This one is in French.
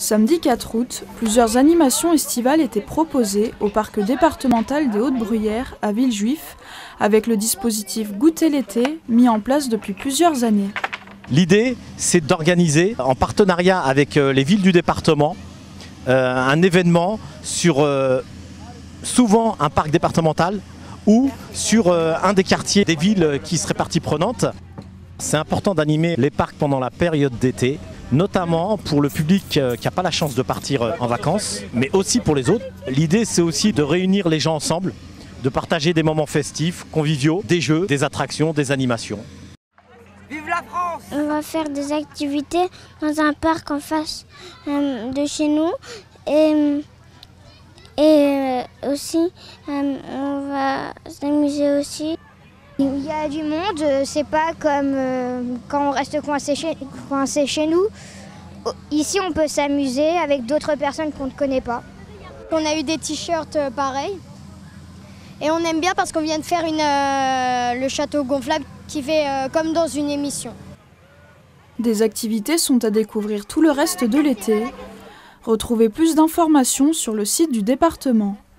Samedi 4 août, plusieurs animations estivales étaient proposées au parc départemental des Hautes-Bruyères à Villejuif, avec le dispositif Goûter l'été mis en place depuis plusieurs années. L'idée, c'est d'organiser, en partenariat avec les villes du département, un événement sur souvent un parc départemental ou sur un des quartiers des villes qui seraient partie prenante. C'est important d'animer les parcs pendant la période d'été, notamment pour le public qui n'a pas la chance de partir en vacances, mais aussi pour les autres. L'idée, c'est aussi de réunir les gens ensemble, de partager des moments festifs, conviviaux, des jeux, des attractions, des animations. Vive la France! On va faire des activités dans un parc en face de chez nous et aussi on va s'amuser aussi. Il y a du monde, c'est pas comme quand on reste coincé chez nous. Ici, on peut s'amuser avec d'autres personnes qu'on ne connaît pas. On a eu des t-shirts pareils et on aime bien parce qu'on vient de faire le château gonflable qui fait comme dans une émission. Des activités sont à découvrir tout le reste de l'été. Retrouvez plus d'informations sur le site du département.